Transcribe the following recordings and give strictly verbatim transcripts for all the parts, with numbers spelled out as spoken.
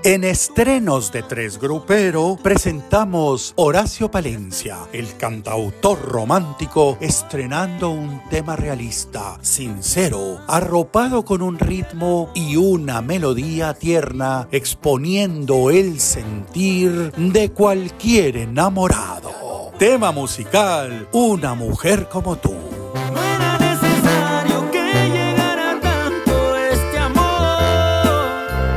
En estrenos de Tres Grupero presentamos Horacio Palencia, el cantautor romántico, estrenando un tema realista, sincero, arropado con un ritmo y una melodía tierna, exponiendo el sentir de cualquier enamorado. Tema musical, Una mujer como tú. No era necesario que llegara tanto este amor.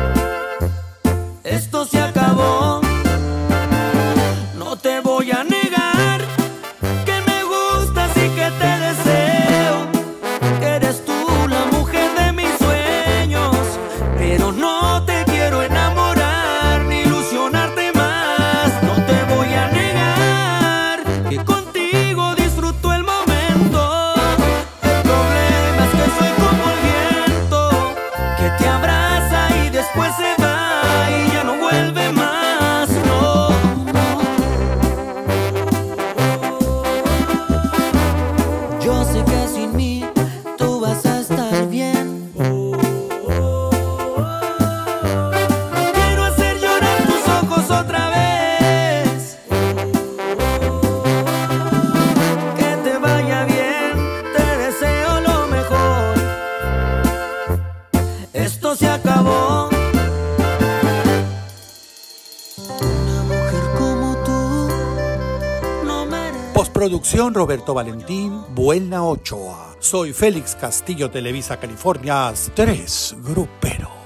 Esto se acabó. No te voy a negar que me gustas y que te deseo. Que eres tú la mujer de mis sueños. Pero no te quiero enamorar ni ilusionarte más. No te voy a negar que contigo disfruto el momento. El problema es que soy como el viento, que te abraza y después se va y ya no vuelve más, no. Yo sé que sin mí tú vas a estar bien. No quiero hacer llorar tus ojos otra vez. Que te vaya bien, te deseo lo mejor. Esto se acabó. Una mujer como tú no merece. Postproducción Roberto Valentín, Buena Ochoa. Soy Félix Castillo, Televisa California, Tres Grupero.